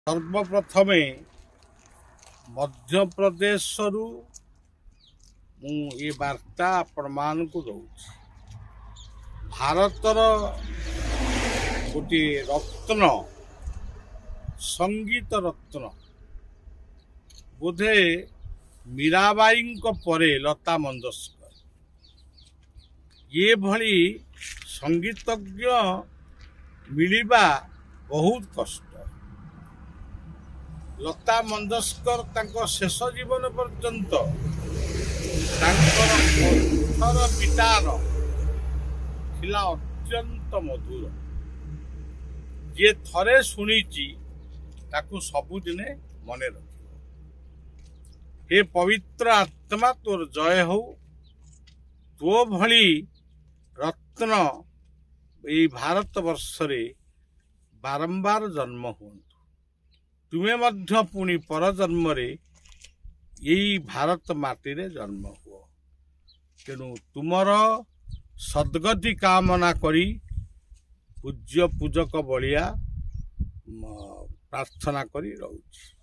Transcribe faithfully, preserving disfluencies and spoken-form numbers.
सर्वप्रथमे मध्यप्रदेश रु मु ये वार्ता आपण मान को दउछि। भारतर गोटे रत्न संगीत रत्न बोधे मीराबाई परे लता मंगेशकर ये भली संगीतज्ञ मिलिबा बहुत कष्ट। लता मंगेशकर तांको शेष जीवन पर्यंत तांकर पितार थिला अत्यंत मधुर। जे थरे शुणिची ताकू सबुदिने मने रखिबो। हे पवित्र आत्मा तोर जय हो। तो भली रत्न ये भारत वर्षरे बारंबार जन्म हुंतु। तुमे मध्य पुणी पर जन्म रे यही भारत माटी रे जन्म हुओ। तेणु तुमर सद्गति कामना करी पूज्य पूजक बलिया प्रार्थना करी रहूछि।